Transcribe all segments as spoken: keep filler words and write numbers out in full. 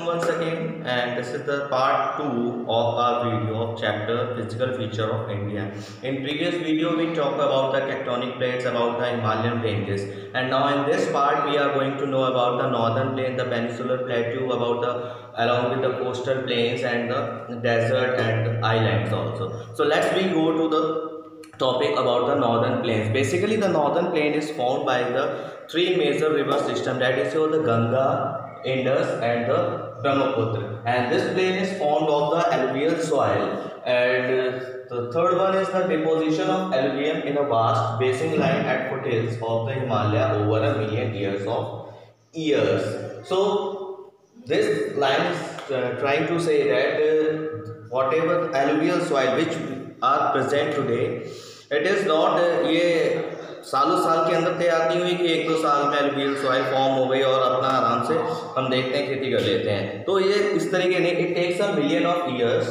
welcome once again, and this is the part two of our video of chapter Physical Feature of India. In previous video we talked about the tectonic plates, about the Himalayan ranges, and now in this part we are going to know about the northern plain, the peninsular plateau, about the along with the coastal plains and the desert and islands also. So let's we go to the topic about the northern plains. Basically the northern plain is formed by the three major river system, that is the Ganga, Indus and the Brahmaputra, and this plain is formed of the alluvial soil, and uh, the third one is the deposition of alluvium in a vast basin line at foothills of the Himalaya over a million years of years. So this line is uh, trying to say that uh, whatever alluvial soil which are present today, it is not uh, ये सालों साल के अंदर तैयार नहीं हुई कि एक दो साल में एलुवियल सॉइल फॉर्म हो गई और अपना आराम से हम देखते हैं खेती कर लेते हैं। तो ये इस तरीके नहीं, it takes a million of years,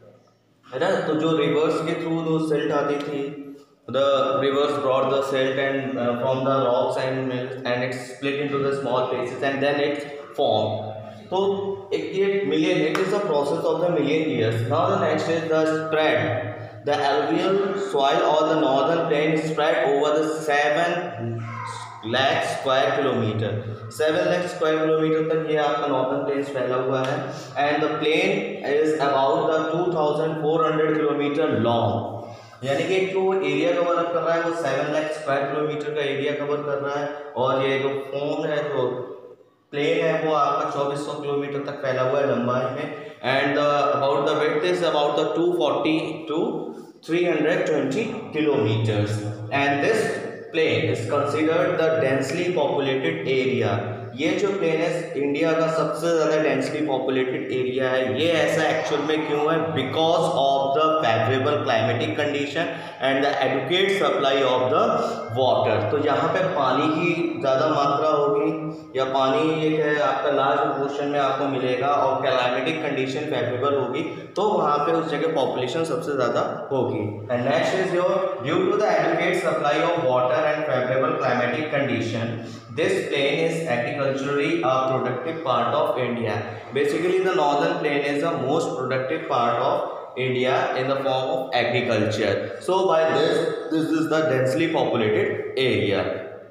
है ना। तो जो रिवर्स के थ्रू जो सिल्ट आती थी, the rivers brought the silt and from the rocks and and it's split into the small places and then it's form. तो एक ये million, it is the process of the million years. Now the next is the spread. The alluvial soil or the northern plain is spread over the seven lakh square kilometer. Seven lakh square kilometer तक ये आपका northern plain फैला हुआ है, and the plain is about the two thousand four hundred kilometer long. यानी कि जो area cover up कर रहा है वो seven lakh square kilometer area cover कवर कर रहा है, और ये जो फॉर्म है जो प्लेन है वो आपका चौबीस सौ किलोमीटर तक फैला हुआ है लंबाई में, and about the width is about the two forty to three hundred twenty kilometers, and this plain is considered the densely populated area. ये जो प्लेन है इंडिया का सबसे ज़्यादा डेंसली पॉपुलेटेड एरिया है। ये ऐसा एक्चुअल में क्यों है? Because of the favourable climatic condition and the adequate supply of the water. तो यहाँ पे पानी की ज़्यादा मात्रा होगी, या पानी एक है आपका लार्ज प्रोपोर्शन में आपको मिलेगा, और क्लाइमेटिक कंडीशन फेवरेबल होगी, तो वहाँ पे उस जगह पॉपुलेशन सबसे ज़्यादा होगी। And next is your due to the adequate supply of water and favourable climatic condition, this plain is agriculturally a productive part of India. Basically the northern plain is the most productive part of India in the form of agriculture. So by this, this is the densely populated area.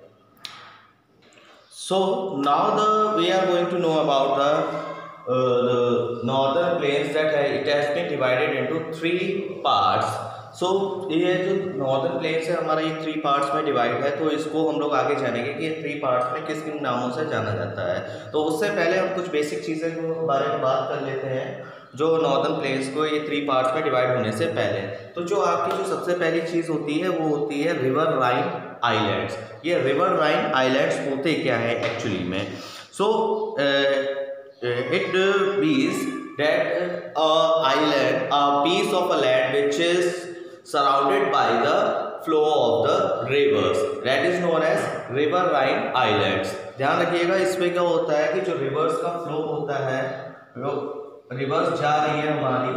So now the we are going to know about the uh, the northern plains, that it has been divided into three parts. So so, ये जो northern plains है हमारा ये three parts में divide है, तो इसको हम लोग आगे जानेंगे कि ये थ्री पार्ट्स में किस किन नामों से जाना जाता है। तो उससे पहले हम कुछ बेसिक चीज़ें के बारे में बात कर लेते हैं जो नॉर्दर्न प्लेन्स को ये थ्री पार्ट्स में डिवाइड होने से पहले। तो जो आपकी जो सबसे पहली चीज़ होती है वो होती है रिवर राइन आइलैंड्स। ये रिवर राइन आइलैंड्स होते क्या है एक्चुअली में? So it means that a island, a piece of a land which is surrounded by the flow of the rivers, that is known as riverine islands. ध्यान रखिएगा, इसमें क्या होता है कि जो रिवर्स का फ्लो होता है, वो रिवर्स जा रही है हमारी,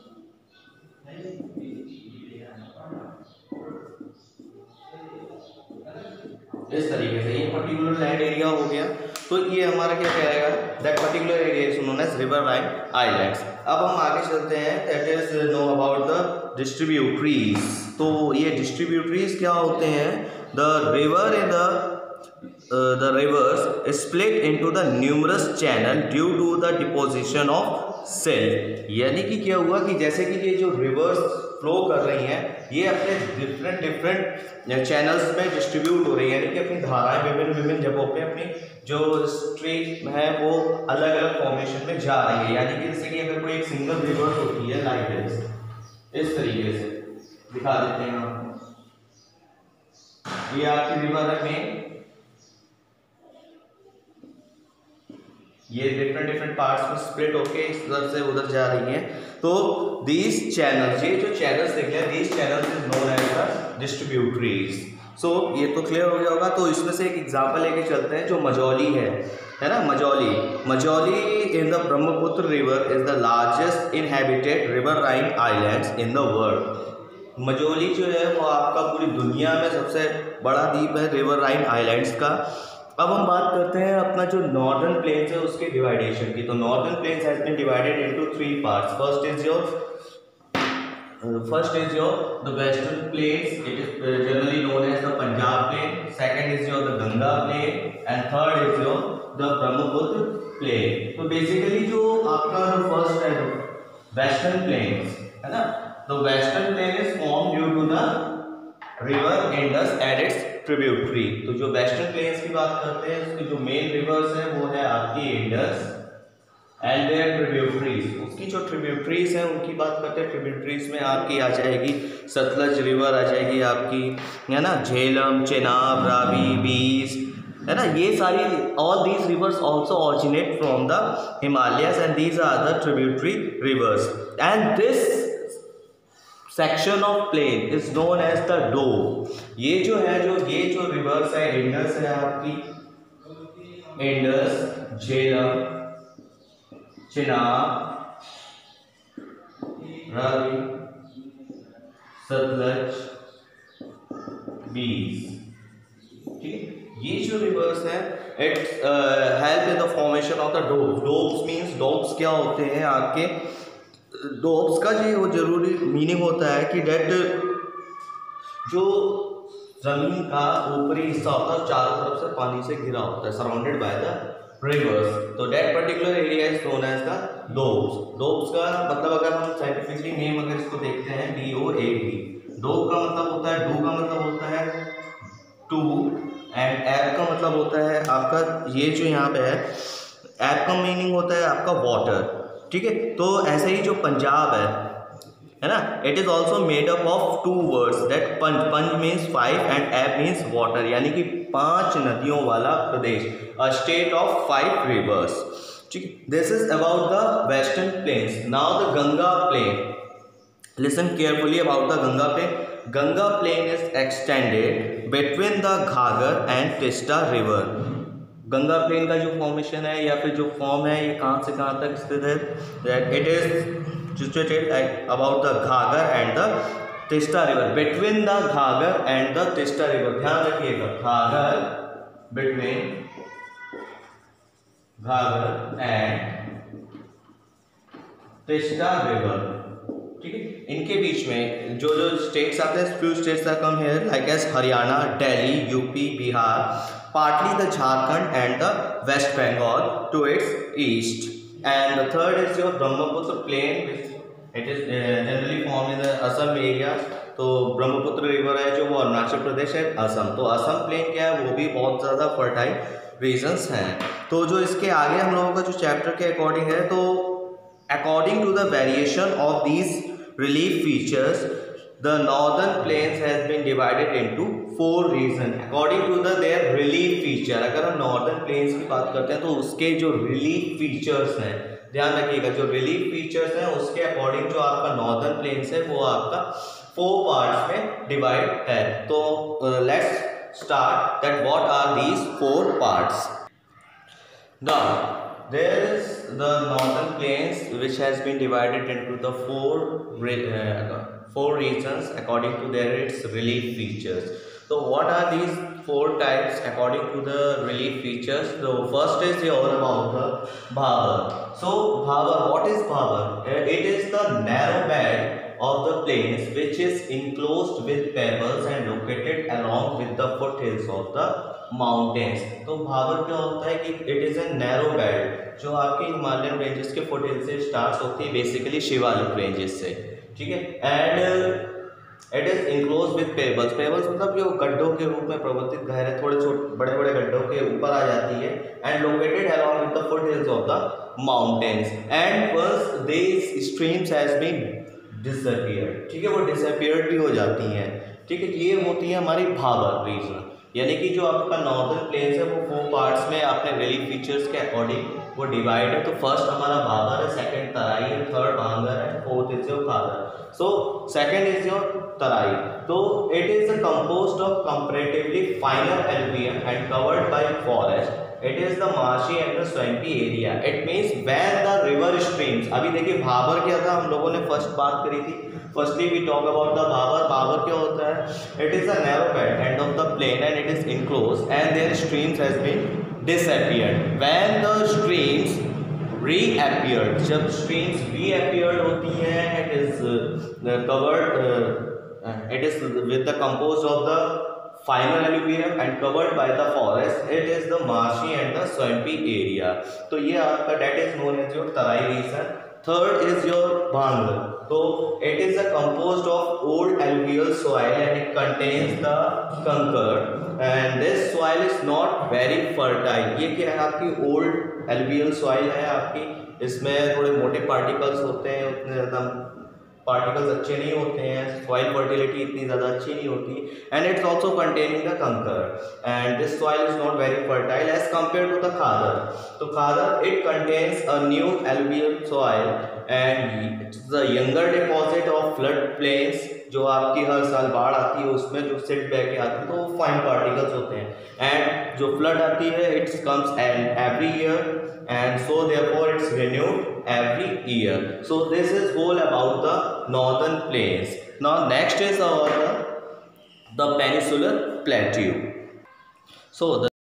इस तरीके से, ये पर्टिकुलर लैंड एरिया हो गया, तो ये हमारा क्या कहेगा, that particular area is known as riverine islands. अब हम आगे चलते हैं, that is no about the distributaries. तो ये डिस्ट्रीब्यूटरीज क्या होते हैं? The river in the the rivers split into the numerous channel due to the deposition of silt. यानी कि क्या हुआ कि जैसे कि ये जो रिवर्स फ्लो कर रही हैं, ये अपने डिफरेंट डिफरेंट चैनल्स में डिस्ट्रीब्यूट हो रही है, यानी कि अपनी धाराएं विभिन्न विभिन्न जगहों पे अपनी जो स्ट्रीट है वो अलग अलग फॉर्मेशन में जा रही है। यानी कि जैसे कि अगर कोई एक सिंगल रिवर होती है लाइक दिस, इस तरीके से दिखा देते हैं आपको, ये आपकी रिवर है मेन, ये डिफरेंट डिफरेंट पार्ट्स में स्प्लिट होके इस तरह से उधर जा रही हैं। तो दीज चैनल्स, ये जो चैनल्स देख रहे हैं, these channels is known as the distributaries. So ये तो क्लियर हो गया होगा। तो इसमें से एक एग्जांपल लेके चलते हैं जो मजौली है है ना। Majuli Majuli in the Brahmaputra river is the largest inhabited riverine islands in the world. Majuli जो है वो आपका पूरी दुनिया में सबसे बड़ा द्वीप है रिवरराइन आइलैंड्स का, अब हम बात करते हैं अपना जो नॉर्दर्न प्लेन्स है उसके डिवाइडेशन की। तो northern plains has been divided into three parts. First is your first is your the western plains, it is generally known as the Punjab plain. Second is your the Ganga plain and third is your the Brahmaputra plain. तो basically जो आपका first है western plains है ना, तो western plain is form due to the river Indus and it's tributary. तो जो western planes की बात करते हैं उसकी जो मेन रिवर्स है वो है आपकी इंडस एंड देयर ट्रिब्यूटरीज। उसकी जो ट्रिब्यूटरीज हैं उनकी बात करते हैं। ट्रिब्यूटरीज में आपकी आ जाएगी सतलज रिवर आ जाएगी आपकी, है ना, झेलम, चेनाब, रावी, बीस, है ना, ये सारी all these rivers also originate from the Himalayas and these are the tributary rivers and this section of plain is known as the Doab. ये जो है जो ये जो रिवर्स है इंडस है आपकी, इंडस, झेलम, चिनाब, रावी, सतलज, बीस, ठीक है, ये जो रिवर्स है it help in the formation of the doabs. Doabs means doabs क्या होते हैं आपके, डोब्स का जो वो जरूरी मीनिंग होता है कि डेट जो जमीन का ऊपरी हिस्सा होता है चारों तरफ से पानी से घिरा होता है, सराउंडेड बाय द रिवर्स। तो that particular area is known as the doabs. Doabs का मतलब अगर हम साइंटिफिकली नेम अगर इसको देखते हैं डी ओ ए डी, डोब का मतलब होता है, डू का मतलब होता है टू एंड एप का मतलब होता है आपका, ये जो यहाँ पे है एप का मीनिंग होता है आपका वाटर, ठीक है। तो ऐसे ही जो पंजाब है है ना, it is also made up of two words that panj, panj means five and ab means water, यानी कि पांच नदियों वाला प्रदेश, a state of five rivers, ठीक है। This is about the western plains. Now the Ganga plain, listen carefully about the Ganga plain. Ganga plain is extended between the Ghaghara and Teesta river. Ganga plain का जो फॉर्मेशन है या फिर जो फॉर्म है ये कहाँ से कहाँ तक स्थित है, that it is situated at about the Ghaggar and the Tista river, between the Ghaggar and the Tista river। ध्यान रखिएगा, Ghaggar between Ghaggar and Tista river, ठीक है। इनके बीच में जो जो स्टेट्स आते हैं, few states are come here like as Haryana, Delhi, UP, Bihar, partly the Jharkhand and the West Bengal to its east, and the third is your Brahmaputra plain which it is uh, generally formed in the Assam area। तो Brahmaputra river है जो वो अरुणाचल प्रदेश है, असम। तो Assam plane क्या है, वो भी बहुत ज़्यादा फर्टाइल रीजन्स हैं। तो जो इसके आगे हम लोगों का जो चैप्टर के अकॉर्डिंग है, तो according to the variation of these relief features the northern plains has been divided into four regions according to the their relief feature। अगर हम northern plains की बात करते हैं तो उसके जो relief features हैं, ध्यान रखिएगा, जो relief features हैं उसके according जो आपका northern plains है वो आपका four parts में divide है। तो uh, let's start that what are these four parts। Now there is the northern plains which has been divided into the four uh, four regions according to their its relief features। So what are these four types according to the relief features? So first is your about the Bhabar। So Bhabar, what is Bhabar? It is the narrow bed of the plains which is enclosed with pebbles and located along with the foothills of the mountains. तो भाबर क्या होता है कि it is a narrow belt जो आपके Himalayan ranges के foothill से start होती है, बेसिकली शिवालिक रेंजेस से, ठीक है। And it is enclose with pebbles. Pebbles मतलब जो गड्ढों के रूप में प्रवर्तित गहरे थोड़े छोटे बड़े बड़े गड्ढों के ऊपर आ जाती है, and located along with the foothills of the mountains, and once these streams has been disappeared, ठीक है, वो डिसअपीयर्ड भी हो जाती हैं, ठीक है। ये होती है हमारी भाबर रीजन, यानी कि जो आपका नॉर्दर्न प्लेन्स है वो फोर पार्ट्स में अपने रिलीफ फीचर्स के अकॉर्डिंग वो डिवाइड है। तो फर्स्ट हमारा भाबर है, सेकंड तराई है, थर्ड भांगर है, fourth is your Khadar. So second is your Terai. तो it is composed of comparatively finer alluvium and covered by forest. It is the marshy and the swampy area. It means when the river younger streams. अभी देखिए भाबर क्या था, हम लोगों ने first बात करी थी। Firstly we talk about the Bhabar. Bhabar क्या होता है? It is a narrow bed and of the plain and it is enclose and there streams has been disappeared. When the streams reappeared, जब स्ट्रीम्स रीअपीयर्ड होती हैं, it is covered it is with the composed of the final alluvium and covered by the forest. It is the marshy and the swampy area. तो ये आपका that is known as your Terai region. Third is your bhang. So it is a composed of old alluvial soil and it contains the कंकर and this soil is not very fertile. ये क्या है? आपकी old alluvial soil है आपकी, इसमें थोड़े मोटे particles होते हैं, उतने ज़्यादा पार्टिकल्स अच्छे नहीं होते हैं, सॉइल फर्टिलिटी इतनी ज़्यादा अच्छी नहीं होती and it's also containing the kankar and this soil is not very fertile as compare to the Khadar. तो Khadar it contains a new alluvial soil and it's the younger deposit of flood plains, जो आपकी हर साल बाढ़ आती है उसमें जो सिट बह के आती है तो वो फाइन पार्टिकल्स होते हैं एंड जो फ्लड आती है it's comes and every year and so therefore it's renewed every year. So this is whole about the northern plains. Now next is our the, the peninsular plateau. So the